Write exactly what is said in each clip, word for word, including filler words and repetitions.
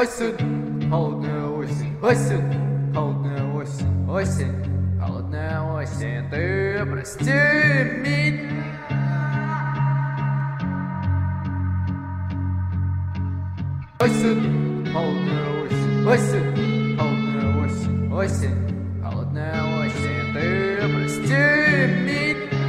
Осень, холодная осень, осень, холодная осень, осень, холодная осень, ты прости меня. Осень, холодная осень, осень, холодная осень, осень, холодная осень, ты прости меня.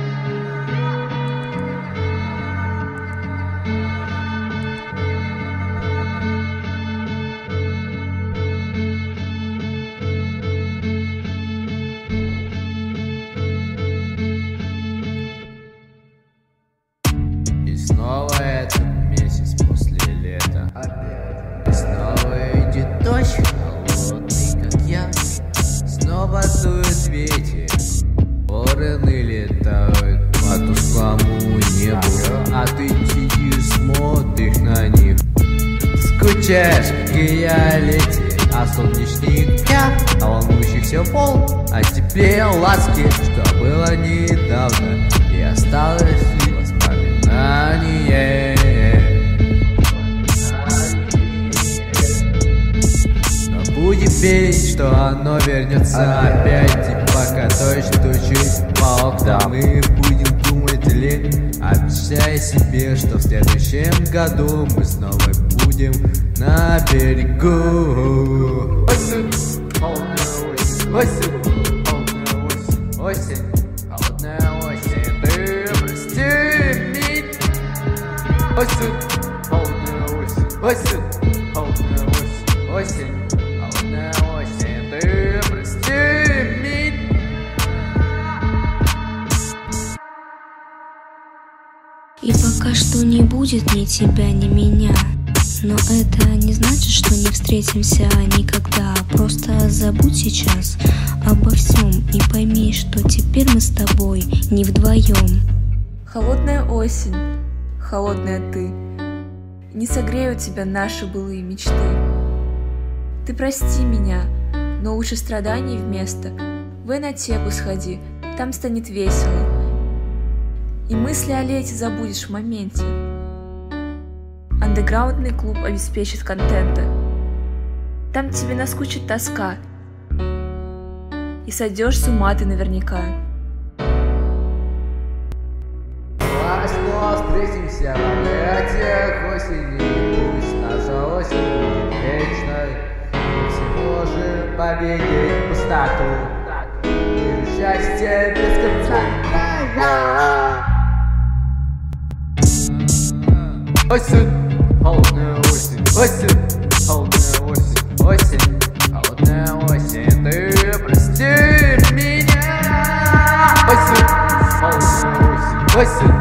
И снова этот месяц после лета. И снова идет дождь холодный, как я. Снова дует ветер, вороны летают по тусклому небу, а ты сидишь, смотришь на них. Скучаешь, как и я, лети, а солнечник дня, а волнующий все пол, а теперь ласки, что было недавно, и осталось лишь воспоминание. Но будем верить, что оно вернется опять, и пока дождь стучит по окнам, мы будем думать лень, обещая себе, что в следующем году мы снова будем на берегу. Осень, холодная осень, осень, холодная осень, осень, холодная осень, ты прости меня. Осень, холодная осень, осень, холодная осень, осень, холодная осень, ты прости меня. И пока что не будет ни тебя, ни меня. Но это не значит, что не встретимся никогда. Просто забудь сейчас обо всем и пойми, что теперь мы с тобой не вдвоем. Холодная осень, холодная ты, не согреют тебя наши былые мечты. Ты прости меня, но лучше страданий вместо в инотеку сходи, там станет весело. И мысли о лете забудешь в моменте. Андеграундный клуб обеспечит контента. Там тебе наскучит тоска, и сойдешь с ума ты наверняка. Снова встретимся в объятиях осени, пусть наша осень будет вечной. Мы все можем победить пустоту и счастье без конца. Осень, холодная осень, осень, холодная осень, осень, холодная осень, ты прости меня. Осень, холодная осень, осень.